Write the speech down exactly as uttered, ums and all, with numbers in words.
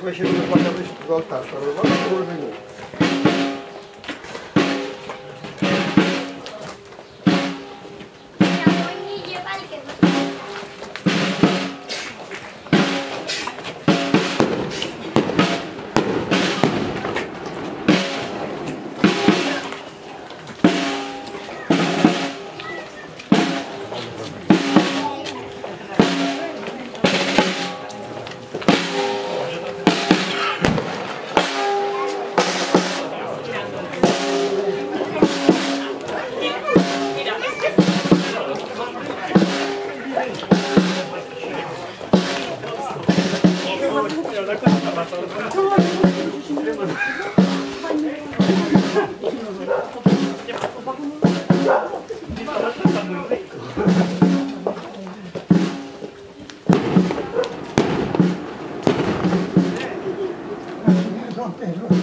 έχουμε χειρούς με πάντα βρίσκει του Βαλτάς, αλλά δεν βάλω το ρεβενιού. Okay.